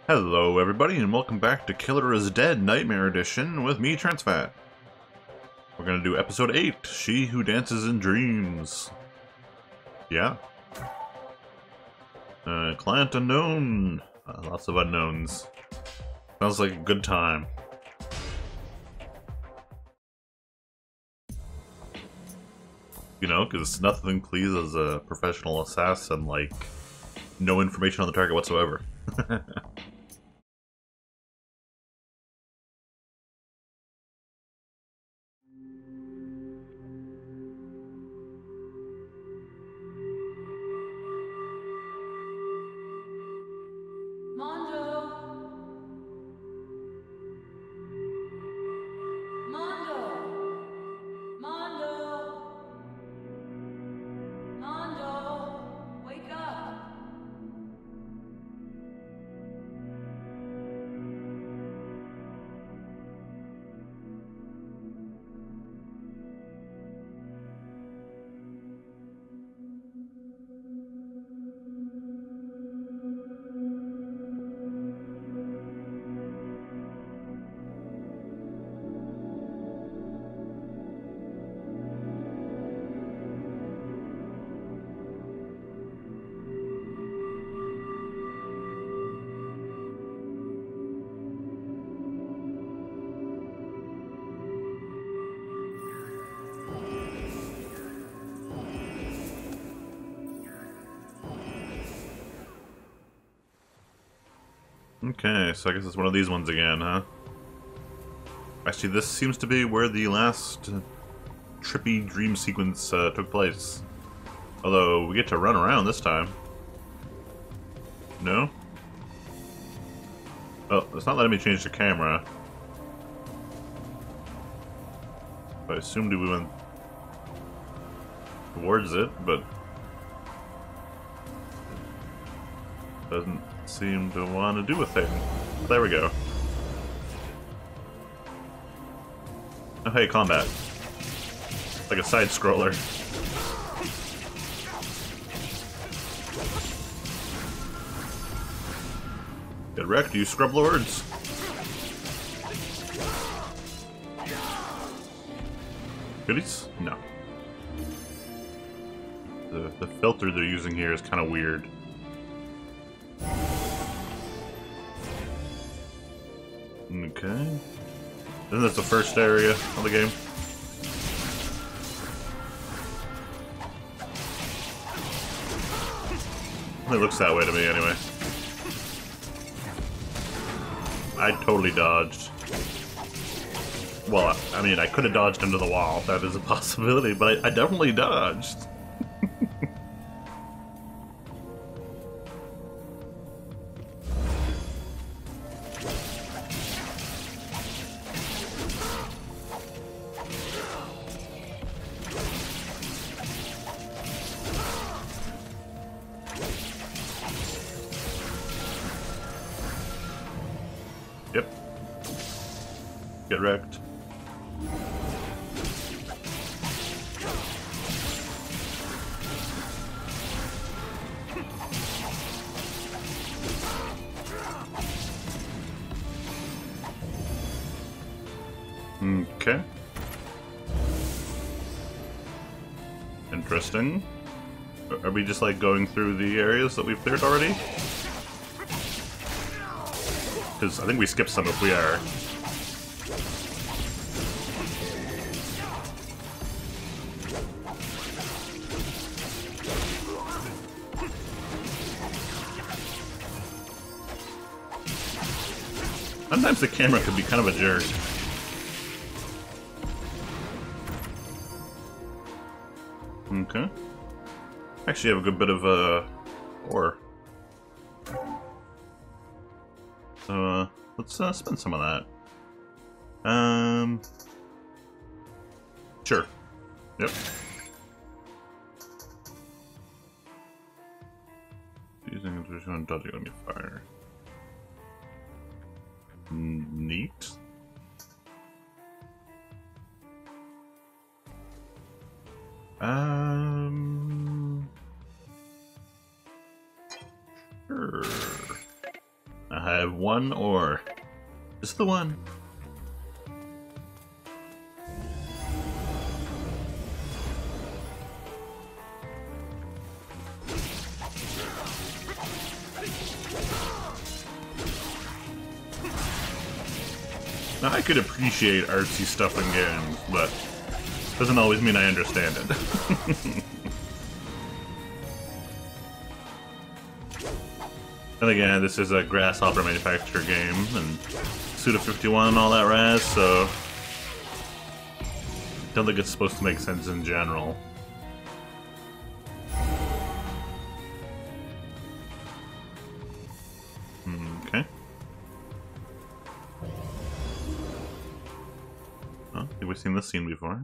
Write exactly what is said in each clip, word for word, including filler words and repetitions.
Hello everybody and welcome back to Killer is Dead Nightmare Edition with me, Transfat. We're gonna do episode eight, She Who Dances in Dreams. Yeah. Uh, client unknown. Uh, lots of unknowns. Sounds like a good time. You know, because nothing pleases a professional assassin like no information on the target whatsoever. Mondo! Mondo! Mondo! Mondo! Wake up! Okay, so I guess it's one of these ones again, huh? Actually, this seems to be where the last uh, trippy dream sequence uh, took place. Although, we get to run around this time. No? Oh, it's not letting me change the camera. I assumed we went towards it, but doesn't seem to want to do a thing. There we go. Oh hey, combat. Like a side scroller. Get wrecked, you scrub lords. Goodies? No. The the filter they're using here is kind of weird. Okay. Then that's the first area of the game. It looks that way to me anyway. I totally dodged. Well, I mean, I could have dodged into the wall. That is a possibility, but I, I definitely dodged. Yep. Get wrecked. Okay. Interesting. Are we just like going through the areas that we've cleared already? Because I think we skipped some if we are. Sometimes the camera could be kind of a jerk. Okay. Actually have a good bit of uh ore. So, uh, let's uh, spend some of that. Um, sure. Yep. Using intuition and dodging enemy fire. Neat. Um. Sure. Uh I have one ore. Just the one. Now, I could appreciate artsy stuff in games, but doesn't always mean I understand it. And again, this is a Grasshopper Manufacture game, and SUDA fifty-one and all that razz, so don't think it's supposed to make sense in general. Okay. Oh, have we seen this scene before?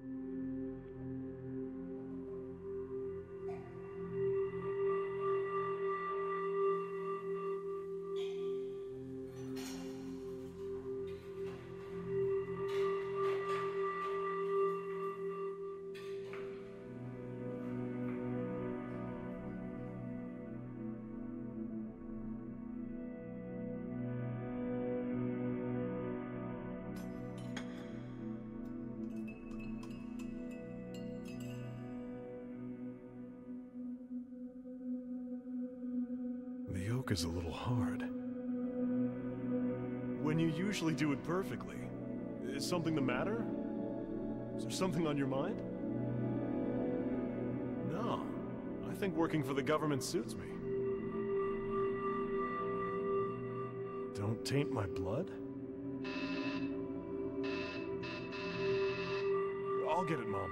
The yoke is a little hard. When you usually do it perfectly, is something the matter? Is there something on your mind? No, I think working for the government suits me. Don't taint my blood? I'll get it, Mom.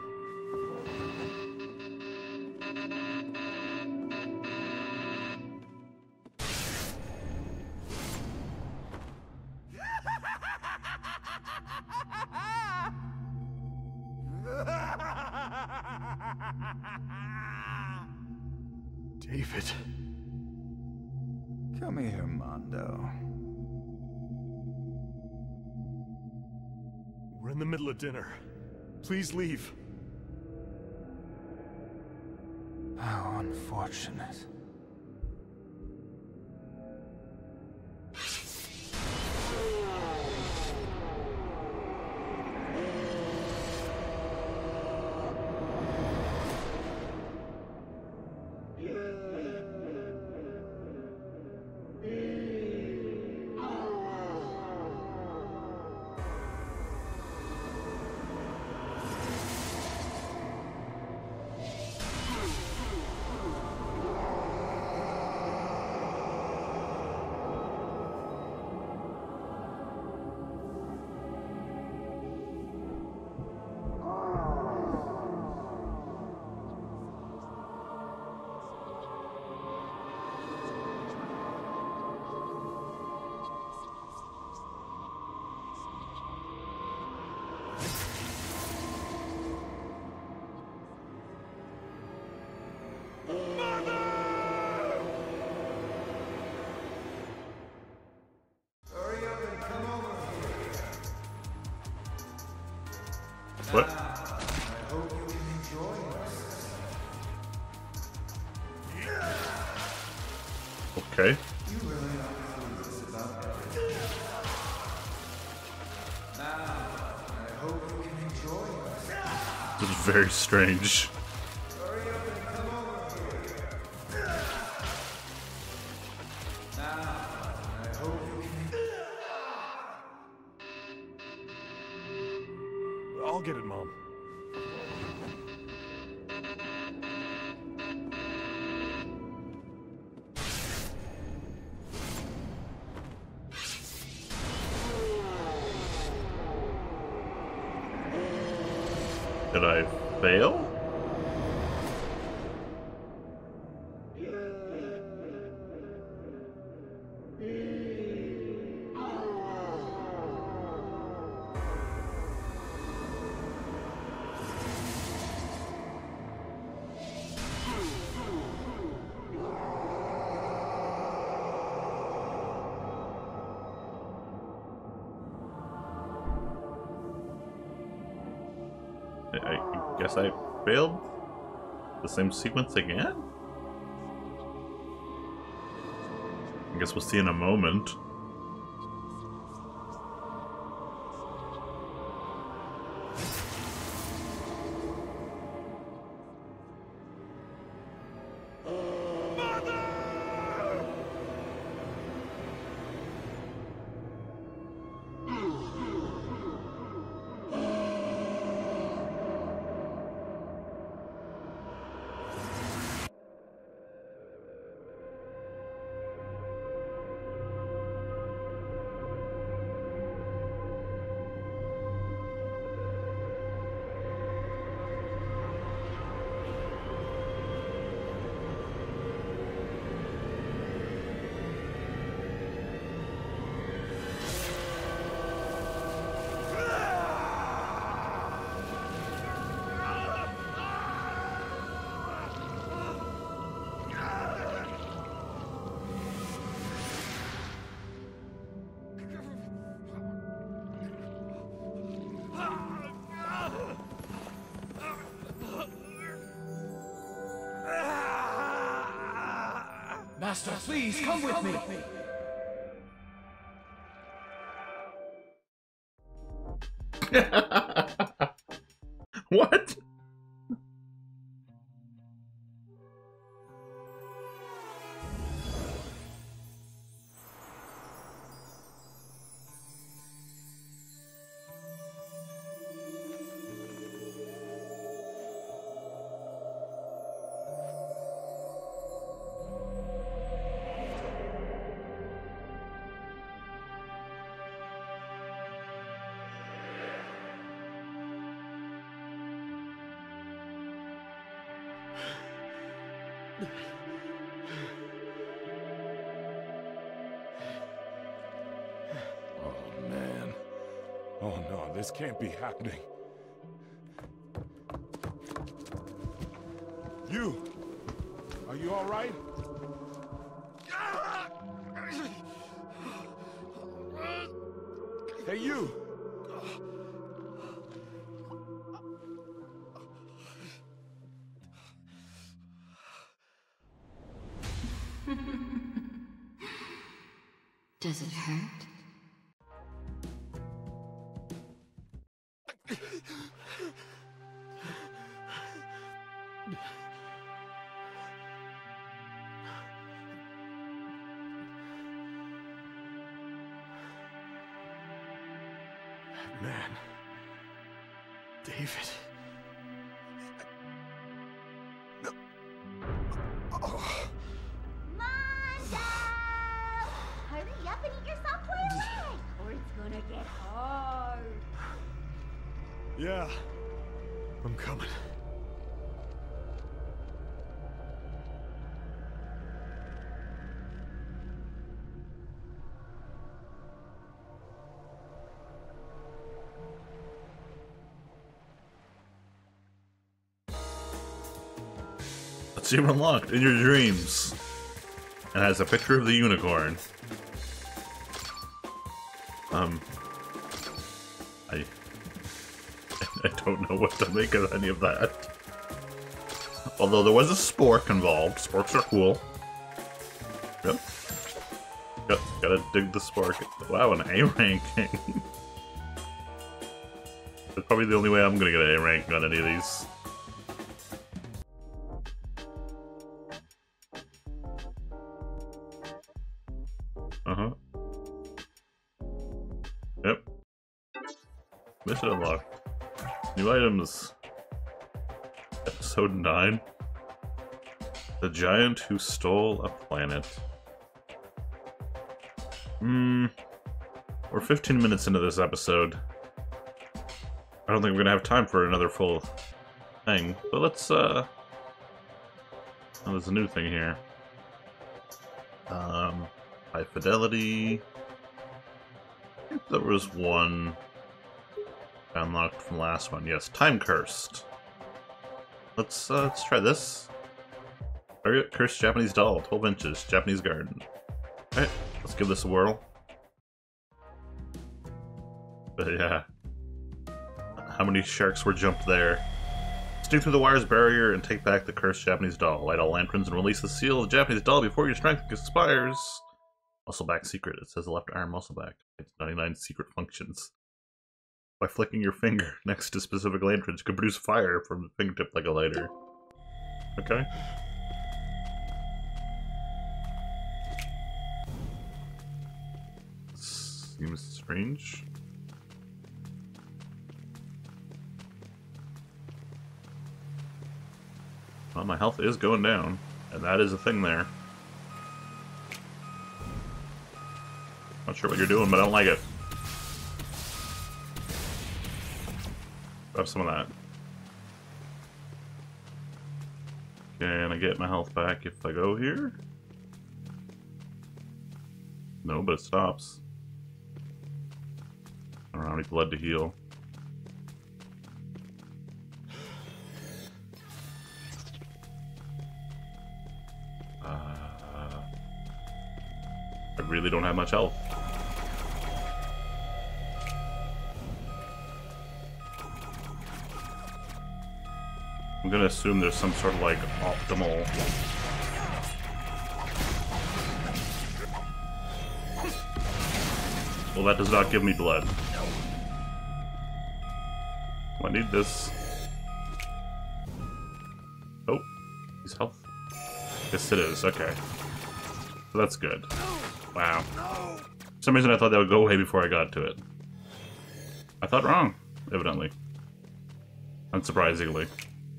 David. Come here, Mondo. We're in the middle of dinner. Please leave. How unfortunate. What? I hope you can enjoy yourself. Okay. You really are clueless about everything. Now, I hope you can enjoy yourself. This is very strange. Hurry up and come over here. Now, I hope you can. I'll get it, Mom. Did I fail? I, I guess I failed the same sequence again? I guess we'll see in a moment. Master, please come with me. What? Oh, man. Oh, no, this can't be happening. You! Are you all right? Hey, you! Does it hurt? Man. David. No. Oh. Mondo! Hurry up and eat yourself quick, or it's gonna get hard. Yeah. I'm coming. Achieve unlocked in your dreams. And has a picture of the unicorn. Um, I, I don't know what to make of any of that. Although there was a spork involved. Sporks are cool. Yep. Got, gotta dig the spork. Wow, an A ranking. That's probably the only way I'm gonna get an A ranking on any of these. Uh-huh. Yep. Mission unlocked. New items. Episode nine. The Giant Who Stole a Planet. Hmm. We're fifteen minutes into this episode. I don't think we're gonna have time for another full thing, but let's, uh... oh, there's a new thing here. Um... High fidelity. I think there was one I unlocked from the last one. Yes, time cursed. Let's uh, let's try this. Target cursed Japanese doll, twelve inches, Japanese garden. Alright, let's give this a whirl. But yeah, how many sharks were jumped there? Sneak through the wire's barrier and take back the cursed Japanese doll. Light all lanterns and release the seal of the Japanese doll before your strength expires. Muscle back secret. It says left arm muscle back. It's ninety-nine secret functions. By flicking your finger next to specific lanterns, you can produce fire from the fingertip like a lighter. Okay. Seems strange. Well, my health is going down, and that is a thing there. Not sure what you're doing, but I don't like it. Grab some of that. Can I get my health back if I go here? No, but it stops. I don't have any blood to heal. Uh, I really don't have much health. I'm gonna assume there's some sort of like optimal. Well, that does not give me blood. I need this. Oh, he's health. Yes, it is. Okay, so that's good. Wow. For some reason, I thought that would go away before I got to it. I thought wrong, evidently. Unsurprisingly.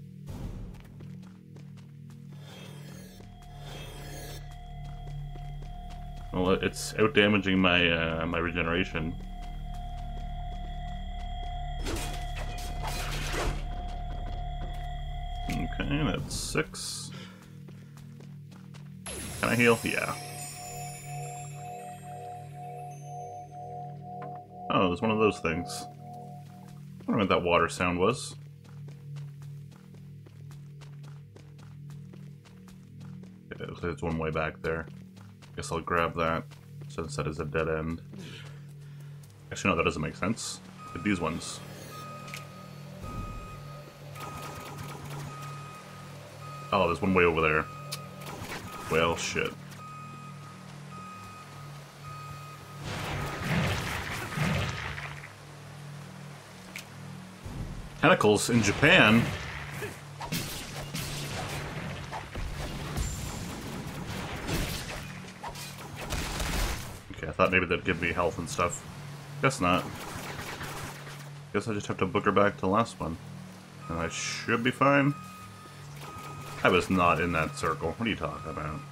Well, it's out damaging my uh, my regeneration. Okay, that's six. Can I heal? Yeah. Oh, there's one of those things. I don't know what that water sound was. Okay, it looks like it's one way back there. Guess I'll grab that since that is a dead end. Actually, no, that doesn't make sense. Like these ones. Oh, there's one way over there. Well, shit. Tentacles in Japan? Okay, I thought maybe they'd give me health and stuff. Guess not. Guess I just have to book her back to the last one. And I should be fine. I was not in that circle. What are you talking about?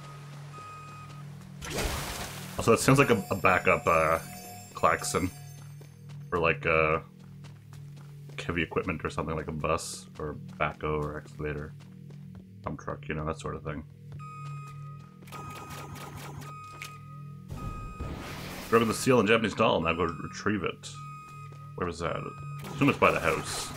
Also, it sounds like a, a backup uh, klaxon. For like uh, heavy equipment or something, like a bus, or backhoe, or excavator. Dump truck, you know, that sort of thing. Grabbing the seal and Japanese doll, now go retrieve it. Where was that? I assume it's by the house.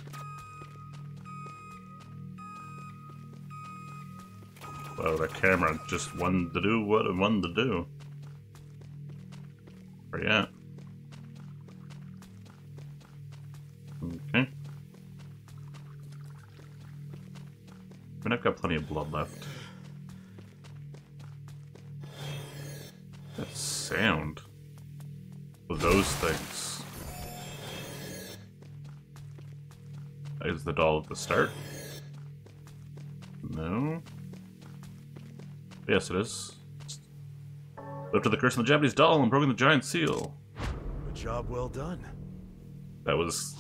Well, that camera just wanted to do what it wanted to do. Where you at? Okay. I mean, I've got plenty of blood left. That sound of those things. Is the doll at the start? No. Yes, it is. Lifted the curse on the Japanese doll and broken the giant seal. A job well done. That was...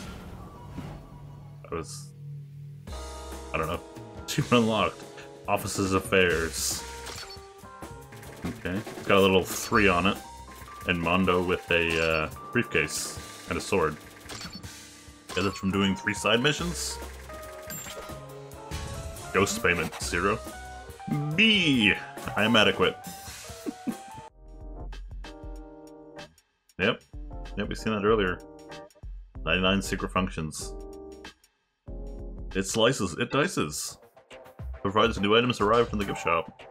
That was... I don't know. Achievement unlocked. Office's Affairs. Okay. It's got a little three on it. And Mondo with a uh, briefcase and a sword. Is it from doing three side missions? Ghost payment, zero. B! I am adequate. Yep. Yep, we've seen that earlier. ninety-nine secret functions. It slices, it dices. Provides new items arrived from the gift shop.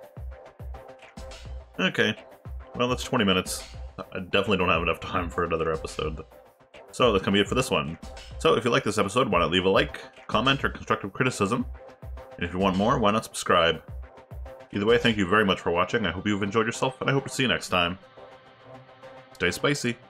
Okay. Well, that's twenty minutes. I definitely don't have enough time for another episode. So that's gonna be it for this one. So if you like this episode, why not leave a like, comment, or constructive criticism? And if you want more, why not subscribe? Either way, thank you very much for watching. I hope you've enjoyed yourself, and I hope to see you next time. Stay spicy.